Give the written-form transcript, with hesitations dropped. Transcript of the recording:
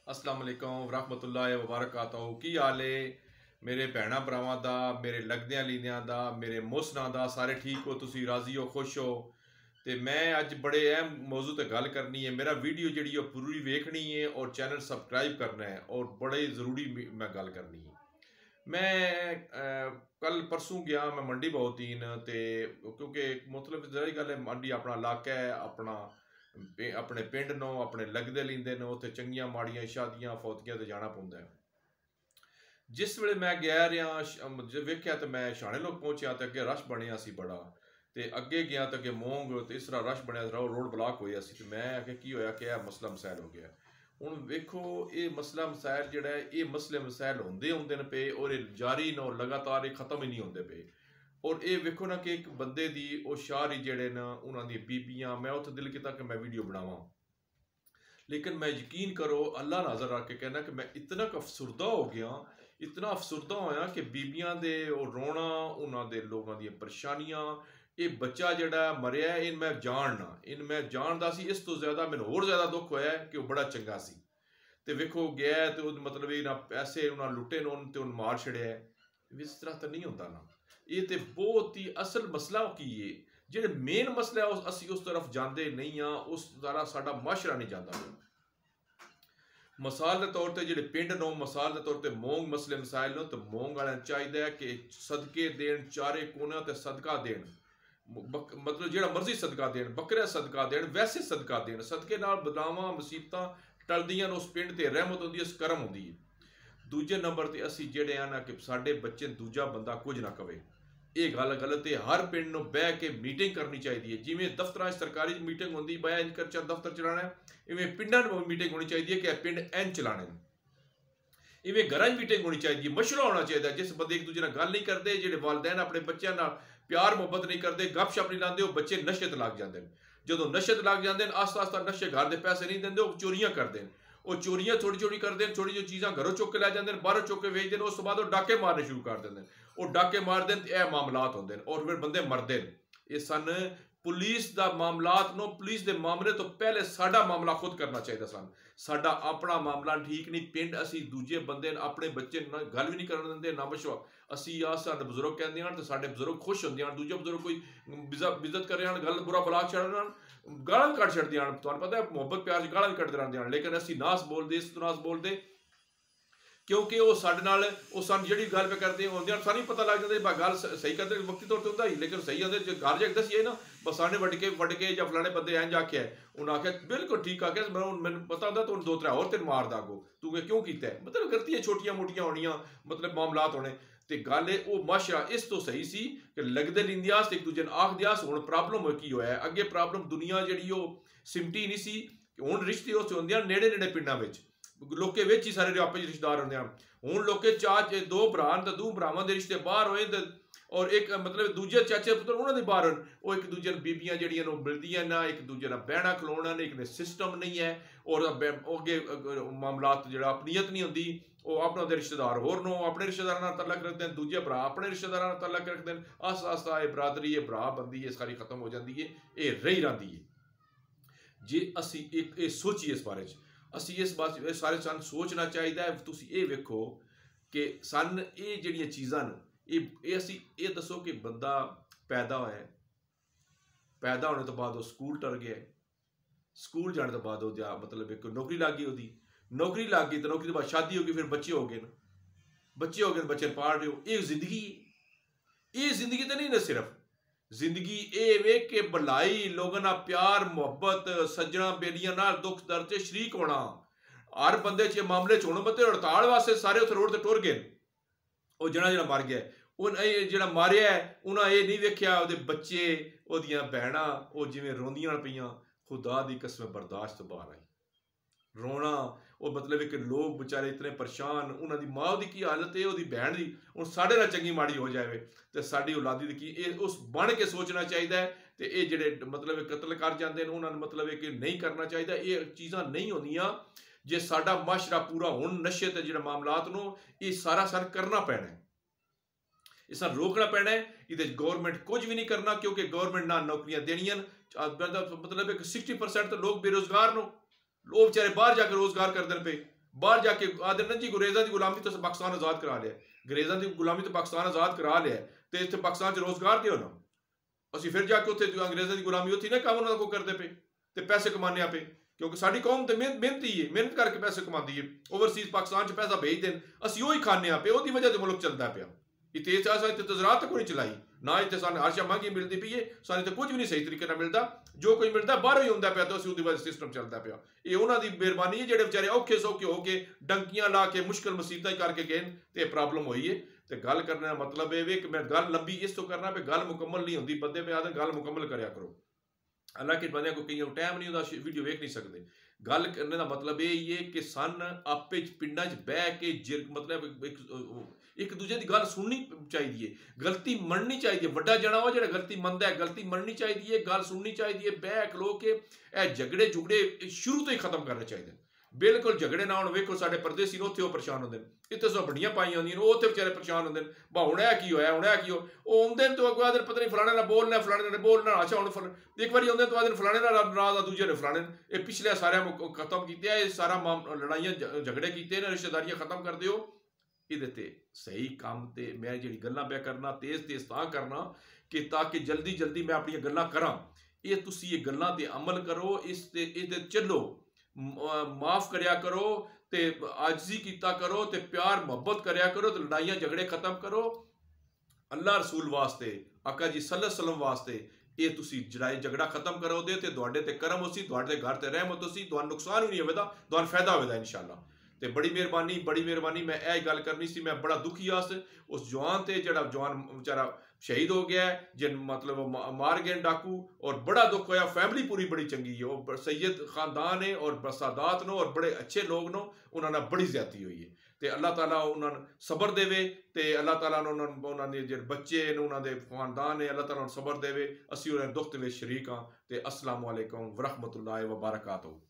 अस्सलाम वालेकुम रहमतुल्लाहि व बरकातहू। की हाल है मेरे भैणा भरावां दा, मेरे लगदियां लीदियां दा, मेरे मोसना दा? सारे ठीक हो? तुसी राजी हो, खुश हो? तो मैं अज बड़े अहम मौजू ते गल करनी है। मेरा वीडियो जी पूरी वेखनी है और चैनल सबसक्राइब करना है और बड़े ज़रूरी मैं गल करनी है। मैं कल परसों गया मैं मंडी बहुतीन ते, क्योंकि मतलब जरी गल है, मंडी अपना इलाका है, अपने पिंड नो, अपने लगदे लींदे नो, उत्थे चंगियां माड़ियां शादियां फौतियां ते जाना पौंदा है। जिस वेले मैं गया रहा वेख्या तो मैं शाणे लोग पहुंचा तो अगे रश बनया सी बड़ा, तो अगे गया तो अगे मोंग तो इस तरह रश बनया रोड ब्लॉक होया सी। मैं आखे की होया कि मसला मसैल हो गया। हुण वेखो ये मसला मसैल जिहड़ा है, ये मसले मसैल होंदे होंदे न पे और जारी न लगातार ये खत्म ही नहीं होंदे पे। और ये वेखो ना कि एक बंदे दी वो शार ही जेड़े न उन्हां दी बीबियां, मैं उत्थे दिल किया कि मैं वीडियो बनावां, लेकिन मैं यकीन करो अल्लाह नाजर रख के कहना कि मैं इतना अफसुरदा हो गया, इतना अफसुरदा होया कि बीबियां दे रोना, उन्हां दे लोगों दी परेशानियां, ये बच्चा जड़ा मरिया इन मैं जानदा सी, इस तो ज्यादा मैनूं होर ज्यादा दुख होया कि वह बड़ा चंगा सी। ते वेखो गया तो मतलब ये ना पैसे उन्हें लुटे न ते उन्हें मार छड़िया। इस तरह तो नहीं होता ना। ये तो बहुत ही असल मसला की है, जेडे मेन मसला है असी उस तरफ जाते नहीं हाँ, उस तरह साडा माशरा नहीं जाता। मिसाल के तौर पर जेडे पिंड नो, मिसाल के तौर पर मोंग मसले मसाइल नो, तो मोंग वाले चाहिए कि सदके देन, चारे कोने ते सदका देन, मतलब जेड़ा मर्जी सदका देन, बकरे सदका देन, वैसे सदका देन, सदके नाल बलावां मुसीबतां टलदियां उस पिंड ते रहमत होंदी है, करम होंदी है। दूजे नंबर ते असी जेड़े आ ना कि साडे बच्चे दूजा बंदा कुछ ना कवे, ये गल गलत है। हर पिंड नूं बह के मीटिंग करनी चाहिए, जिवें दफ्तर सरकारी मीटिंग होंदी बया इंज कर दफ्तर चलाना है, इवें पिंडां में मीटिंग होनी चाहिए कि पिंड इंज चलाने, इवें घरां मीटिंग होनी चाहिए, मशवरा होना चाहिए। जिस बंदे एक दूजे नाल गल नहीं करते, जेडे वालदैन अपने बच्चों नाल प्यार मुहब्बत नहीं करते, गपशप नहीं लाते, बच्चे नशे ते लग जाते हैं। जो नशे ते लग जाते हैं, आस्ता आस्ता नशे घर के पैसे नहीं देंगे, वो चोरियां करते हैं, वो चोरियां थोड़ी थोड़ी करते हैं, थोड़ी जो चीज़ां घरों चुक के लै जाते हैं, बाहरों चुक के वेचते हैं, उस बाद डाके मारने शुरू कर देते हैं, वो डाके मारते हैं, यह मामलात होंगे और फिर बंदे मरते हैं। ये सन पुलिस का मामलात नो, पुलिस के मामले तो पहले साडा मामला खुद करना चाहिए सन। साडा अपना मामला ठीक नहीं, पिंड असी दूजे बंदे अपने बच्चे गल भी नहीं करन देंदे, ना मशवा असी आ साडे बजुर्ग कहते हैं तो साडे बजुर्ग खुश होंदे हैं, दूजे बजुर्ग कोई बिजत कर रहे हैं, गल बुरा बुला छड़न, गालां कट छड़दे हैं। तुहानूं पता है मोहब्बत प्यार च गालां कटदे रहिंदे हैं, लेकिन असी नास बोलते, इस नास बोलते, क्योंकि वो साडे नाल वो सन जिहड़ी गल पे करते होंदे हैं, सानूं पता लग जाता गल सही करते वक्ती तौर पर होंदा ही, लेकिन सही होंदे घर जाके दसीए ना बस साने वट के या फलाने बंदे इंज आख्या है, उन्हें आख्या बिल्कुल ठीक आख्या, मैंने पता होंदा तुहानूं दो त्रै होर तेन मार दागो, तू क्यों कीता है, मतलब गलतियां छोटियां मोटियां होनियां, मतलब मामलात होने। तो गल है वो माशरा इस तो सही सी कि लगदे लिंदे आस एक दूजे आखदे आस। हुण प्रॉब्लम की होया है, अगे प्रॉब्लम दुनिया जिहड़ी वो सिमटी नहीं सी, हुण रिश्ते उस होंदे आ नेड़े नेड़े पिंडां विच, लोकें विच ही सारे आपस रिश्तेदार होंदे हैं। हुण लोकें चार दो भरा ते दो भरावां दे रिश्ते बाहर होए और एक मतलब दूजे चाचे पुत्र उन्होंने बाहर होन, वो एक दूजे बीबियां जिहड़ियां मिलदियां ना, एक दूजे नाल बहना खलोना ने, एक ने सिस्टम नहीं है और अगे मामलात जिहड़ा अपनीयत नहीं होंदी, वो अपना दे रिश्तेदार होर नो अपने रिश्तेदारां नाल तलक रखते हैं, दूजे भरा अपने रिश्तेदारां नाल तलक रखते हैं, आस्ता आस्ता ये बरादरी ये भरा बंदी ये सारी खत्म हो जाती है, ये रही रहिंदी है। जे असी एक सोचिए इस बारे असी इस बात सारे सन सोचना चाहिए। तुसी ये वेखो कि सन ये जिहड़ियां चीज़ां न ये असी ये दसो कि बंदा पैदा होया, पैदा होने तो बाद वो स्कूल टर गया, स्कूल जाने तो बाद वो मतलब एक नौकरी लग गई, उसकी नौकरी लग गई तो नौकरी के बाद शादी हो गई, फिर बच्चे हो गए, बच्चे हो गए बच्चे पाल रहे हो, ये जिंदगी, ये जिंदगी तो नहीं ना सिर्फ जिंदगी ये वे कि भलाई लोगों ना प्यार मुहब्बत सज्जना बेलियां ना दुख दर्द से शरीक होना, हर बंदे च मामले च होना। मतलब हड़ताल वास्ते सारे उस रोड से टुर गए, वो जना जना मर गया उन्हें जो मारिया उन्हें ये नहीं वेख्या वो बच्चे ओदियां भैणां वो जिवें रोंदियां पियां, खुदा दी कसम बर्दाश्त बाहर आई रोना। वो मतलब कि लोग बेचारे इतने परेशान, उन्होंने माँ की की हालत है, वो भैन की हूँ साढ़े नाल चंगी माड़ी हो जाए तो साड़ी औलादी की ये उस बन के सोचना चाहिए। तो ये जोड़े मतलब कतल कर जाते हैं उन्होंने मतलब कि नहीं करना चाहिए, ये चीज़ां नहीं होंदियां जे साडा माशरा पूरा हुण नशे ते जिहड़े मामलात नूं ये सारा सर करना पैना है, इस रोकना पैना है। ये गौरमेंट कुछ भी नहीं करना क्योंकि गौरमेंट ना नौकरियां देनियां, मतलब 60% तो लोग बेरोजगार नो, लोग बेचारे बाहर जाकर रोजगार करते पे, बाहर जाके आदर ना जी अंग्रेज़ों की गुलामी तो पाकिस्तान आज़ाद करा लिया, अंग्रेज़ों की गुलामी तो पाकिस्तान आज़ाद करा लिया, तो इतने पाकिस्तान च रोज़गार दो ना, ਅਸੀਂ फिर जाके उत्थे अंग्रेज़ों की गुलामी उत्थे ना काम उन्होंने को करते पे तो पैसे कमाने पे, क्योंकि साडी कौम तो मेहनती है, मेहनत करके पैसे कमाती है, ओवरसीज़ पाकिस्तान च पैसा भेज देन, ਅਸੀਂ ਉਹੀ खाने पे, ਉਹਦੀ वजह से मुल्क चलता पिया। इतने इतने तो ज़राअत तक नहीं चलाई ना, इतने सानू हर शा महंगी मिलती पई है, सानू तो कुछ भी नहीं सही तरीके नाल मिलता, जो कोई मिलता बाहरों ही होंदा पिया, तो ਅਸੀਂ ਉਹਦੀ वजह सिस्टम चलता पिया। ये उन्हां दी मेहरबानी है जेडे बेचारे औखे सौखे होके डंकियां ला के मुश्किल मुसीबतां करके गए ते प्रॉब्लम हुई है। तो गल करने का मतलब ये कि मैं गल लंबी इस तो करना भी गल मुकम्मल नहीं होंदी, बंदे पे आदे गल मुकम्मल करया करो, हालांकि बंदे को कई टाइम नहीं होता वीडियो वेख नहीं सकते। गल करने का मतलब यही है कि सन आपे पिंडा च बह के मतलब एक दूजे की गल सुननी चाहिए, गलती मननी चाहिए, वड्डा जना हो जो गलती मनता है, गलती मननी चाहिए, गल सुननी चाहिए, बह खलो के झगड़े झुगड़े शुरू तो ही खत्म करने चाहिए। बिल्कुल झगड़े ना हो, वेखो साडे परदेसी ने उत्थे परेशान होंदे, इत्थे सो बड़ियां पाई होंदियां, वो उत्थे बेचारे परेशान होंदे, बा हुण ऐ की होया, हुण ऐ की हो, वो आउंदे तो अगो आदर पता नहीं फलाने नाल बोलना, फलाने नाल बोलना, अच्छा हुण एक बारी आउंदे तो आदर फलाने नाल नाराज आ, दूजे ने फलाने, ये पिछले सारे खत्म कीते, ये सारा लड़ाइयां झगड़े कीते ने, रिश्तेदारियां खत्म कर दिओ। ਇਹਦੇ ਤੇ सही काम ਤੇ मैं ਜਿਹੜੀ ਗੱਲਾਂ ਪਿਆ ਕਰਨਾ तेज ਤਾਂ करना कि ताकि जल्दी जल्दी मैं ਆਪਣੀਆਂ ਗੱਲਾਂ ਕਰਾਂ, ਇਹ ਤੁਸੀਂ ਇਹ ਗੱਲਾਂ ਤੇ ਅਮਲ ਕਰੋ, ਇਸ ਤੇ ਇਹਦੇ ਚੱਲੋ, ਮਾਫ ਕਰਿਆ ਕਰੋ ਤੇ ਆਜਜ਼ੀ ਕੀਤਾ ਕਰੋ ਤੇ ਪਿਆਰ ਮੁਹੱਬਤ ਕਰਿਆ ਕਰੋ ਤੇ ਲੜਾਈਆਂ ਝਗੜੇ ਖਤਮ ਕਰੋ। ਅੱਲਾ ਰਸੂਲ ਵਾਸਤੇ, ਆਕਾ ਜੀ ਸੱਲੱਲਾਹੁ ਅਲੈहि ਵਸੱਲਮ ਵਾਸਤੇ ਇਹ ਤੁਸੀਂ ਝਗੜਾ ਖਤਮ ਕਰੋਗੇ ਤੇ ਤੁਹਾਡੇ ਤੇ ਕਰਮ ਹੋਸੀ, ਤੁਹਾਡੇ ਘਰ ਤੇ ਰਹਿਮਤ ਹੋਸੀ, ਤੁਹਾਨੂੰ ਨੁਕਸਾਨ ਵੀ ਨਹੀਂ ਹੋਵੇਗਾ, ਤੁਹਾਨੂੰ ਫਾਇਦਾ ਹੋਵੇਗਾ इंशाअल्लाह। तो बड़ी मेहरबानी मैं यह गल करनी सी, मैं बड़ा दुखी आस उस जवान ते जड़ा जवान बेचारा शहीद हो गया है, जिन मतलब मार गए डाकू, और बड़ा दुख होया, फैमिली पूरी बड़ी चंगी है, वो सैयद खानदान है और सादात नो और बड़े अच्छे लोग नो, उन्होंने बड़ी ज्यादती हुई है। तो अल्लाह ताला उन्होंने सबर देवे, तो अल्लाह ताला उन्होंने जो बच्चे ने उन्होंने खानदान है, अल्लाह ताला सबर देवे, असी उन्हें दुख दे शरीक हाँ। तो अस्सलामु अलैकुम वरहमतुल्लाहि व बरकातहू।